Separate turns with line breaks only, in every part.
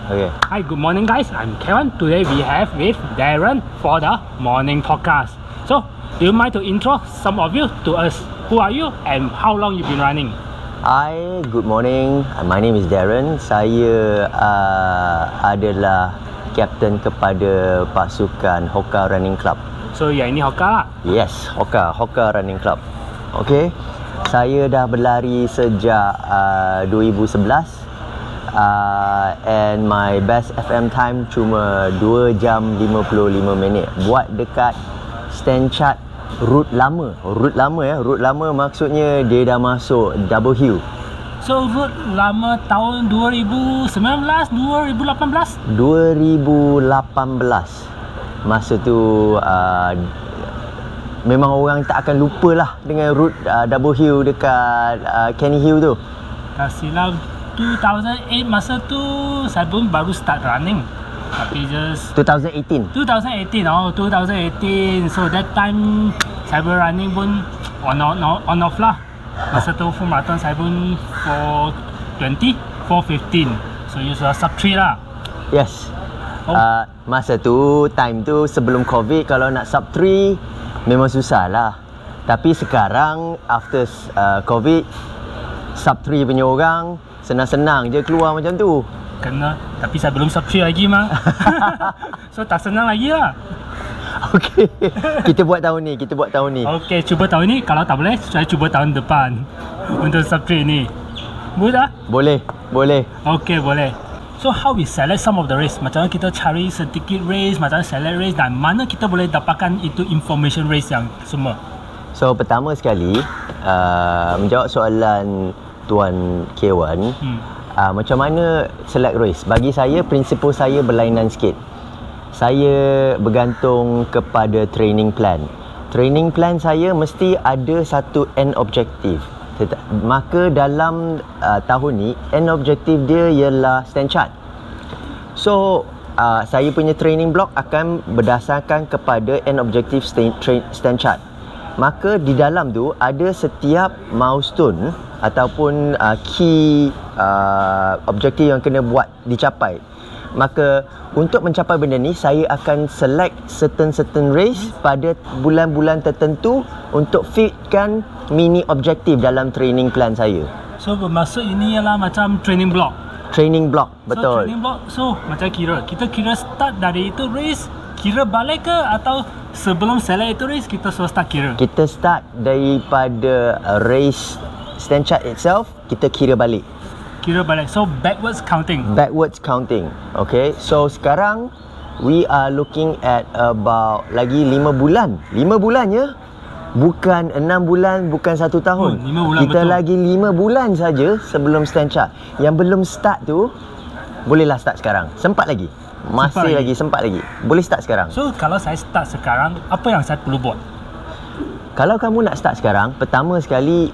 Okay.
Hi, good morning guys. I'm Kevin. Today we have with Darren for the morning podcast. So, do you mind to intro some of you to us? Who are you and how long you've been running?
Hi, good morning. My name is Darren. Saya adalah kapten kepada pasukan Hoka Running Club.
So, yang ini Hoka lah?
Yes, Hoka Running Club. Okay. Saya dah berlari sejak 2011. And my best FM time cuma 2 jam 55 minit. Buat dekat Stanchart route lama. Route lama maksudnya dia dah masuk Double Hill.
So route lama tahun 2019, 2018?
2018. Masa tu memang orang tak akan lupa lah dengan route Double Hill dekat Kenny Hill tu.
Tak silap 2008, masa tu saya pun baru start running. Tapi just
2018.
2018. So that time saya pun running pun on off lah. Masa tu full marathon saya pun 4:20, 4:15. So you sudah sub 3 lah.
Yes. Masa tu, time tu sebelum COVID, kalau nak sub 3 memang susah lah. Tapi sekarang after COVID, sub 3 punya orang senang-senang je keluar macam tu.
Kena, tapi saya belum sub 3 lagi mah. So tak senang lagi lah.
Okey. Kita buat tahun ni.
Okey, cuba tahun ni. Kalau tak boleh, saya cuba tahun depan untuk sub 3 ni. Boleh tak?
Boleh.
Okey, boleh. So how we select some of the race? Macam mana kita cari sedikit race, macam mana select race dan mana kita boleh dapatkan itu information race yang semua?
So pertama sekali, menjawab soalan Tuan K1, macam mana select race? Bagi saya, prinsipal saya berlainan sikit. Saya bergantung kepada training plan. Training plan saya mesti ada satu end objective. Maka dalam tahun ni, end objective dia ialah Stanchart. So, saya punya training block akan berdasarkan kepada end objective Stanchart. Maka di dalam tu ada setiap milestone ataupun key objektif yang kena buat dicapai. Maka untuk mencapai benda ni, saya akan select certain race pada bulan-bulan tertentu untuk fitkan mini objektif dalam training plan saya.
So bermaksud ini ialah macam training block.
Training block, betul.
So training block, so macam kita kira start dari itu race, kira balik ke atau sebelum select itu race kita sudah start kira?
Kita start daripada race Stanchart itself, kita kira balik.
So backwards counting.
Okay. So sekarang we are looking at about lagi 5 bulan. 5 bulan ya. Bukan 6 bulan, bukan 1 tahun.
5 bulan
kita
betul.
lagi 5 bulan saja sebelum Stanchart. Yang belum start tu bolehlah start sekarang. Sempat lagi. Sempat lagi. Boleh start sekarang.
So kalau saya start sekarang, apa yang saya perlu buat?
Kalau kamu nak start sekarang, pertama sekali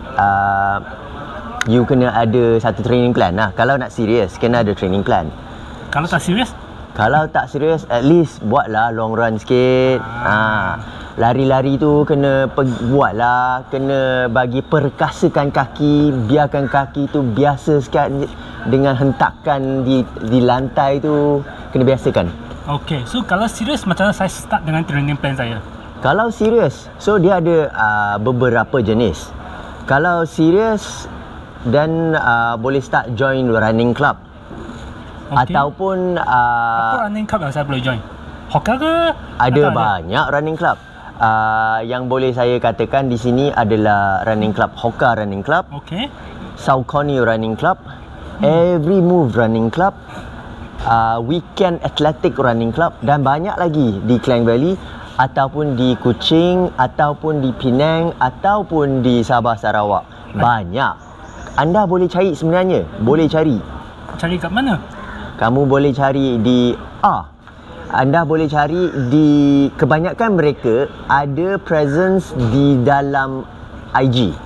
you kena ada satu training plan lah. Kalau nak serius, kena ada training plan.
Kalau tak serius?
Kalau tak serius, at least buatlah long run sikit. Lari-lari tu kena buatlah. Kena bagi perkasakan kaki. Biarkan kaki tu biasa sikit dengan hentakan di lantai tu. Kena biasakan.
Okay, so kalau serius, macam mana saya start dengan training plan saya?
Kalau serius, so dia ada beberapa jenis. Kalau serius, dan boleh start join running club. Okay. Ataupun
apa running club yang saya boleh join? Hoka ke?
Ada banyak running club. Yang boleh saya katakan di sini adalah running club Hoka Running Club.
Okay.
Saucony Running Club, Every Move Running Club, Weekend Athletic Running Club dan banyak lagi di Klang Valley ataupun di Kuching ataupun di Penang ataupun di Sabah Sarawak. Banyak. Anda boleh cari sebenarnya. Boleh cari.
Cari kat mana?
Kamu boleh cari di anda boleh cari di kebanyakan mereka ada presence di dalam IG.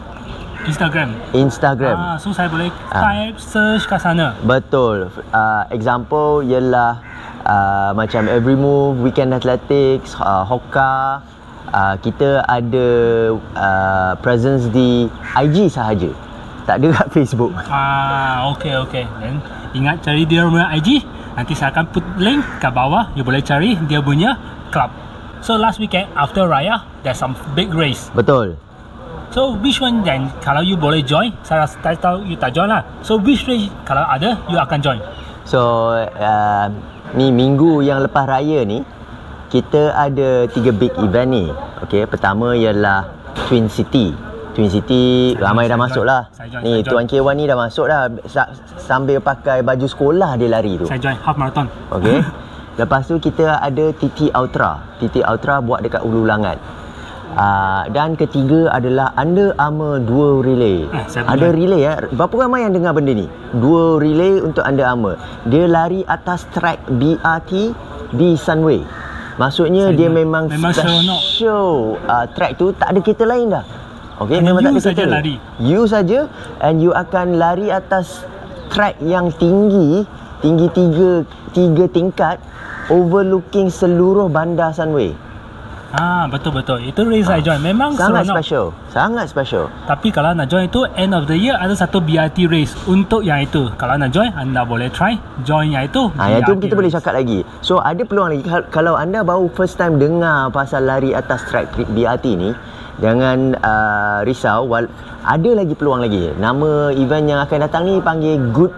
Instagram.
So saya boleh type search kat sana.
Betul. Example ialah macam Every Move, Weekend Athletics, Hoka. Kita ada presence di IG sahaja. Tak ada kat Facebook.
Okay. Then ingat cari dia punya IG. Nanti saya akan put link ke bawah, you boleh cari dia punya club. So last weekend after Raya, there's some big race.
Betul.
So which one then kalau you boleh join, saya tahu you tak join lah. So which race kalau ada, you akan join?
So ni minggu yang lepas raya ni kita ada 3 big event ni. Okey, pertama ialah Twin City. Twin City ramai dah masuk lah. Ni Tuan K1 ni dah masuk dah sambil pakai baju sekolah dia lari tu.
Saya join half marathon.
Okey. Lepas tu kita ada TT Ultra. TT Ultra buat dekat Ulu Langat. Dan ketiga adalah Under Armour Duo Relay. Ada relay ya. Berapa ramai yang dengar benda ni? Duo Relay untuk Under Armour. Dia lari atas track BRT di Sunway. Maksudnya dia memang special track tu, tak ada kereta lain dah. Okey, memang tak ada kereta lari. You saja, and you akan lari atas track yang tinggi 3 tingkat overlooking seluruh bandar Sunway.
Betul. Itu race saya join. Memang
sangat
seronok.
special. Sangat special.
Tapi kalau nak join itu end of the year ada satu BRT race untuk yang itu. Kalau nak join, anda boleh try join yang itu.
Yang itu kita boleh cakap lagi. So ada peluang lagi. Kalau anda baru first time dengar pasal lari atas track BRT ni, jangan risau. Ada lagi peluang lagi. Nama event yang akan datang ni panggil Good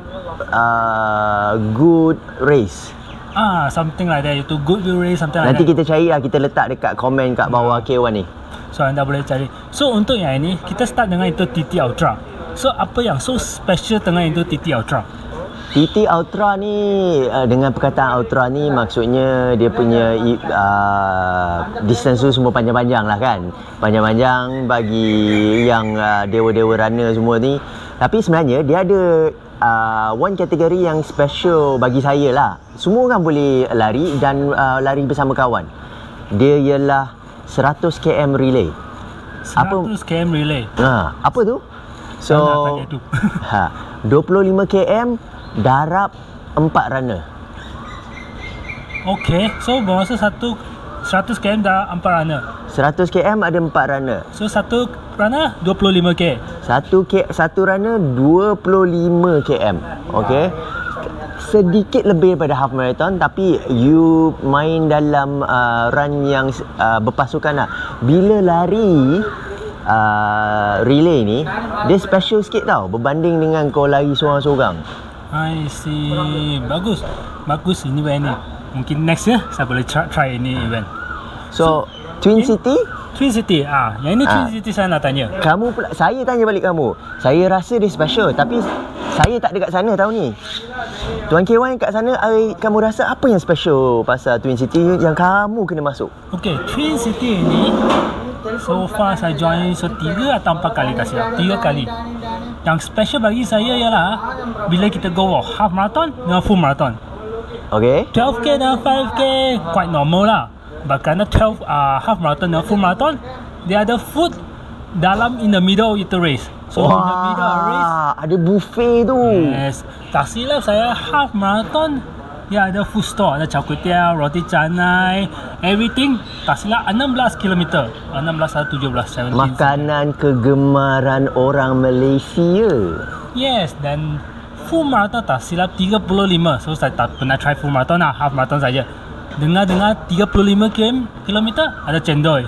Race.
Something like that. Itu Good Race, something like that.
Nanti kita cari lah, kita letak dekat komen kat bawah K1 ni.
So anda boleh cari. So untuk yang ini, kita start dengan itu TT Ultra. So apa yang so special dengan itu TT Ultra?
TT Ultra ni, dengan perkataan Ultra ni maksudnya dia punya distance tu semua panjang-panjang lah kan. Panjang-panjang bagi yang dewa-dewa runner semua ni. Tapi sebenarnya dia ada one kategori yang special bagi saya lah. Semua orang boleh lari dan lari bersama kawan. Dia ialah 100 km relay.
100 km relay.
Apa tu? So 25 km darab 4 runner. Okay, so bermaksud 100 km darab 4 runner. 100
km
ada 4 runner.
So satu runner 25 km.
Satu runner 25 km. Okay. Sedikit lebih daripada half marathon, tapi you main dalam run yang berpasukan lah. Bila lari relay ni, dia special sikit tau berbanding dengan kau lari seorang-seorang.
I see. Bagus ini event ni. Mungkin next year saya boleh try ini event.
So Twin City,
yang ini Twin City saya nak tanya.
Kamu pula, saya tanya balik kamu. Saya rasa dia special, tapi saya tak ada kat sana tahun ni. Tuan K1 kat sana, kamu rasa apa yang special pasal Twin City yang kamu kena masuk?
Okay, Twin City ni so far saya join 3 atau 4 kali tak silap. 3 kali. Yang special bagi saya ialah bila kita go half marathon dengan full marathon.
Okay.
12k dan 5k quite normal lah. Bahkan 12 half marathon dan full marathon, dia ada food dalam in the middle itu race. So in the middle race
ada buffet tu.
Yes. Tak silap saya half marathon dia ada food store, ada char kway teow, roti canai, everything. Tak silap 16 km. 16 17 17.
Makanan kegemaran orang Malaysia.
Yes, dan full marathon tak silap 35. So saya tak pernah try full marathon lah, half marathon saja. Dengar 35 km ada cendol.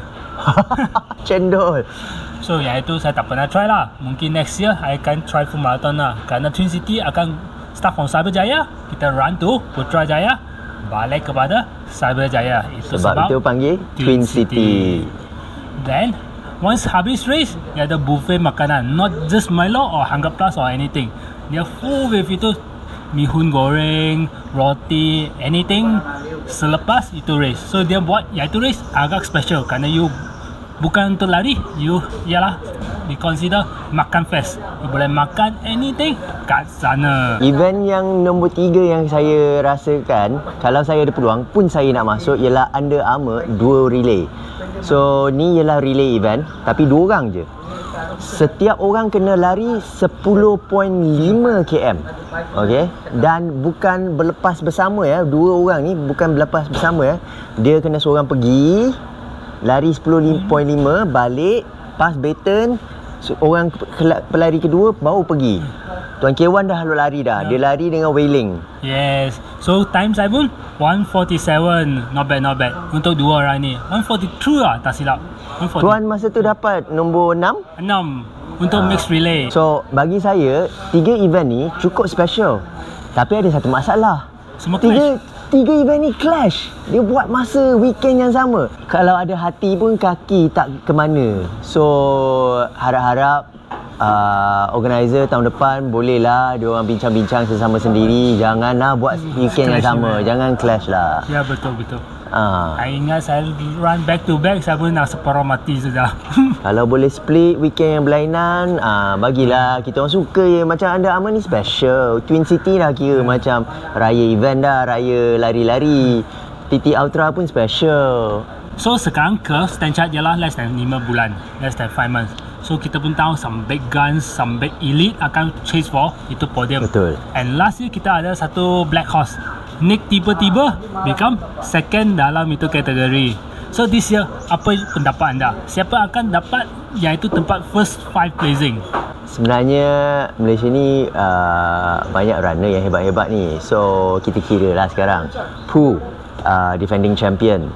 Cendol.
So yang itu saya tak pernah try lah. Mungkin next year I akan try full marathon lah. Kerana Twin City akan start from Cyberjaya, kita run to Putrajaya, balik kepada Cyberjaya. Itu sebab
itu panggil Twin City.
Then once habis race, dia ada buffet makanan, not just Milo or 100 plus or anything. Dia full with itu mihun goreng, roti, anything selepas itu race. So dia buat yang itu race agak special kerana you bukan untuk lari, you ialah di consider makan fest. You boleh makan anything kat sana.
Event yang nombor 3 yang saya rasakan, kalau saya ada peluang pun saya nak masuk, ialah Under Armour Duo Relay. So ni ialah relay event, tapi 2 orang je. Setiap orang kena lari 10.5 km. Okey, dan bukan berlepas bersama ya. 2 orang ni bukan berlepas bersama ya. Dia kena seorang pergi lari 10.5, balik, pass baton, orang pelari kedua baru pergi. Tuan K1 dah lari dah. Dia lari dengan Wei-Ling.
Yes. So time saya pun 147. Not bad. Untuk dua orang ni. 142 lah tak silap. 140.
Tuan masa tu dapat nombor 6?
6 untuk mixed relay.
So bagi saya 3 event ni cukup special. Tapi ada satu masalah.
Semua clash.
Tiga event ni clash. Dia buat masa weekend yang sama. Kalau ada hati pun kaki tak ke mana. So harap-harap organizer tahun depan bolehlah dia orang bincang-bincang sesama sendiri. Janganlah buat weekend yang sama. Jangan clash lah.
Ya, betul. Saya ingat saya run back to back, saya pun nak separuh mati sudah.
Kalau boleh split weekend yang berlainan, bagilah. Kita orang suka je. Macam Under Armour ni special. Twin City dah kira macam raya event dah, raya lari-lari. TT Ultra pun special.
So sekarang curve stand chart ialah less than 5 bulan, less than 5 months. So kita pun tahu some big guns, some big elite akan chase for itu podium.
Betul.
And last year kita ada satu black horse, Nick tiba-tiba become second dalam itu kategori. So this year, apa pendapat anda? Siapa akan dapat iaitu tempat first 5 placing?
Sebenarnya Malaysia ni banyak runner yang hebat-hebat ni. So kita kira lah sekarang. Pooh, defending champion.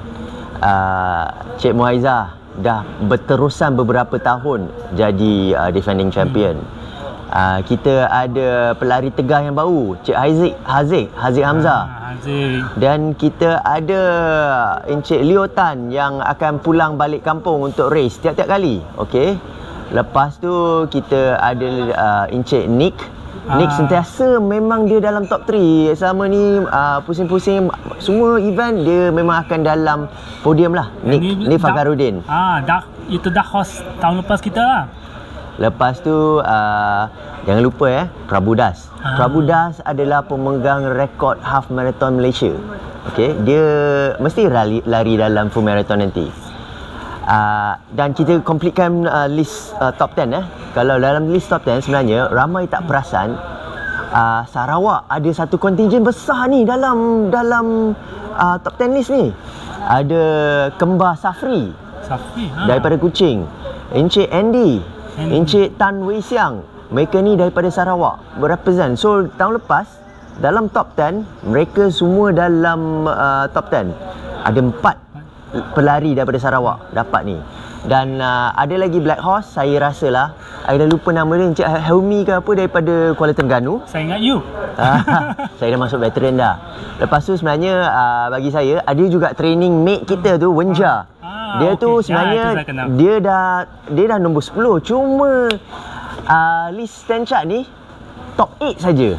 Cik Muhaizah dah berterusan beberapa tahun jadi defending champion. Kita ada pelari tegah yang baru, Cik Haziq Hamzah. Dan kita ada Encik Leo Tan yang akan pulang balik kampung untuk race tiap-tiap kali. Okey. Lepas tu kita ada Encik Nick. Nick sentiasa memang dia dalam top 3 selama ni, pusing-pusing semua event dia memang akan dalam podium lah. Nick Fakharudin.
Itu dah host tahun lepas kita lah.
Lepas tu jangan lupa Prabu Das. Prabu Das adalah pemegang rekod half marathon Malaysia. Okey, dia mesti lari dalam full marathon nanti. Dan kita completekan list top 10 Kalau dalam list top 10 sebenarnya ramai tak perasan Sarawak ada satu kontijen besar ni dalam top 10 list ni. Ada kembar Safri daripada Kuching, Encik Andy, Encik Tan Wei Siang. Mereka ni daripada Sarawak berrepresent. So tahun lepas dalam top 10 mereka semua dalam top 10. Ada 4 pelari daripada Sarawak dapat ni. Dan ada lagi Black Horse, saya rasalah, saya dah lupa nama dia, Encik Helmi ke apa daripada Kuala Terengganu.
Saya ingat you.
Saya dah masuk veteran dah. Lepas tu sebenarnya bagi saya ada juga training mate kita tu, Wenja. Dia tu sebenarnya dia dah nombor 10. Cuma list stand chart ni top 8 saja.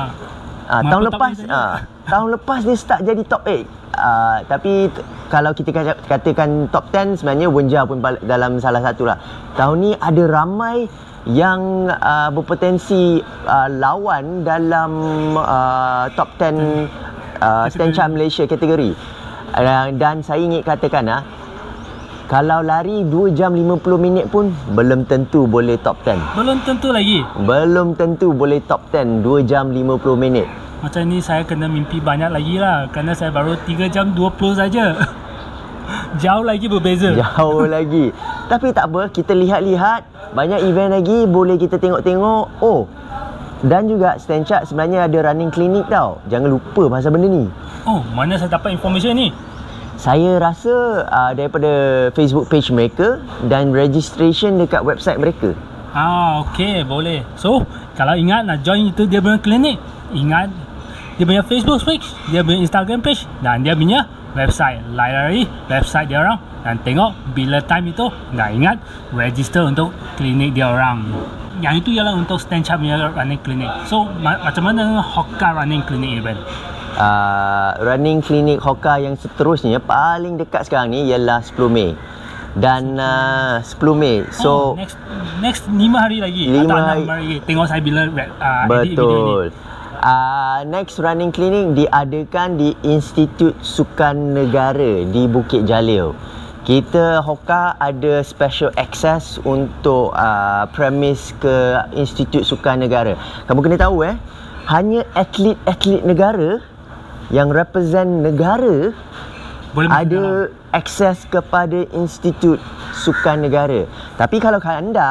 Tahun lepas dia start jadi top 8. Tapi kalau kita katakan top 10, sebenarnya Wenja pun dalam salah satu lah. Tahun ni ada ramai yang berpotensi lawan dalam top 10 stand chart Malaysia kategori. Dan saya ingin katakan kalau lari 2 jam 50 minit pun belum tentu boleh top 10.
Belum tentu lagi.
Belum tentu boleh top 10 2 jam 50 minit.
Macam ni saya kena mimpi banyak lagi lah, kerana saya baru 3 jam 20 saja. Jauh lagi berbeza.
Jauh lagi. Tapi tak apa, kita lihat-lihat, banyak event lagi boleh kita tengok-tengok. Dan juga stand chart sebenarnya ada running clinic tau. Jangan lupa pasal benda ni.
Mana saya dapat information ni?
Saya rasa daripada Facebook page mereka dan registration dekat website mereka.
Okey, boleh. So, kalau ingat nak join itu dia punya klinik, ingat dia punya Facebook page, dia punya Instagram page dan dia punya website. Lari website dia orang dan tengok bila time itu. Dan ingat register untuk klinik dia orang. Yang itu ialah untuk stand chart punya running clinic. So, macam mana dengan Hoka running clinic event?
Running clinic Hoka yang seterusnya paling dekat sekarang ni ialah 10 Mei. Dan 10 Mei. So
next 5 hari lagi.
5 hari
lagi. Tengok saya bila edit video ni.
Next running clinic diadakan di Institut Sukan Negara di Bukit Jalil. Kita Hoka ada special access untuk premis ke Institut Sukan Negara. Kamu kena tahu hanya atlet-atlet negara yang represent negara boleh ada akses kepada Institut Sukan Negara. Tapi kalau anda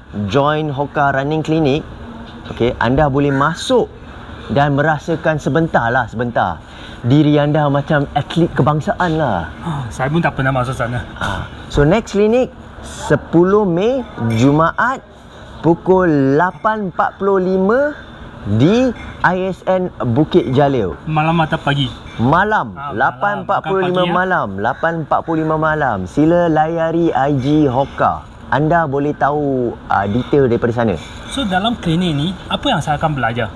join Hoka Running Clinic, okay, anda boleh masuk dan merasakan sebentar diri anda macam atlet kebangsaan lah.
Saya pun tak pernah masuk sana.
So next clinic 10 Mei Jumaat pukul 8.45 di ISN Bukit Jalil.
Malam atau pagi?
Malam, 8.45 malam, 8.45 malam. Sila layari IG Hoka. Anda boleh tahu detail daripada sana.
So dalam klinik ni, apa yang saya akan belajar?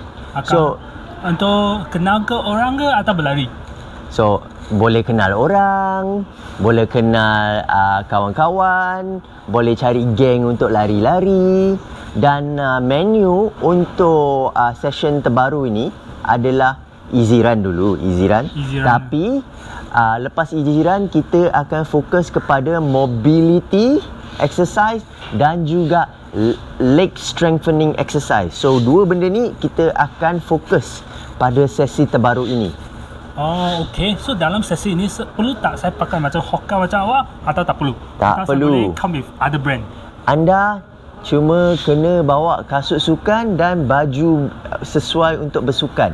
Untuk kenal ke orang ke atau berlari?
So, boleh kenal orang, boleh kenal kawan-kawan, boleh cari geng untuk lari-lari. Dan menu untuk session terbaru ini adalah easy run dulu, easy run. Tapi lepas easy run kita akan fokus kepada mobility exercise dan juga leg strengthening exercise. So dua benda ni kita akan fokus pada sesi terbaru ini.
Oh, okay. So dalam sesi ini perlu tak saya pakai macam Hoka macam awak atau tak perlu?
Tak perlu.
Saya boleh come with other brand.
Anda cuma kena bawa kasut sukan dan baju sesuai untuk bersukan.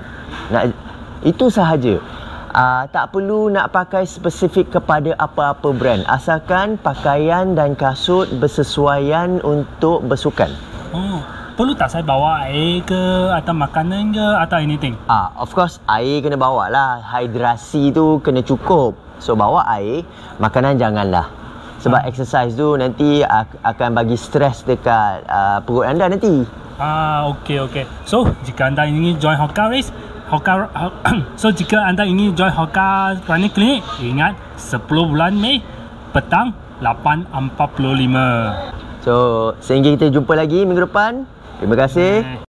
Itu sahaja. Tak perlu nak pakai spesifik kepada apa-apa brand. Asalkan pakaian dan kasut bersesuaian untuk bersukan.
Oh, perlu tak saya bawa air ke atau makanan ke atau anything?
Of course air kena bawa lah. Hidrasi tu kena cukup. So bawa air, makanan janganlah. Sebab exercise tu nanti akan bagi stres dekat perut anda nanti.
Okay. So, jika anda ingin join Hoka Race, jika anda ingin join Hoka Running Clinic, ingat 10 bulan Mei petang 8.45.
So, sehingga kita jumpa lagi minggu depan. Terima kasih.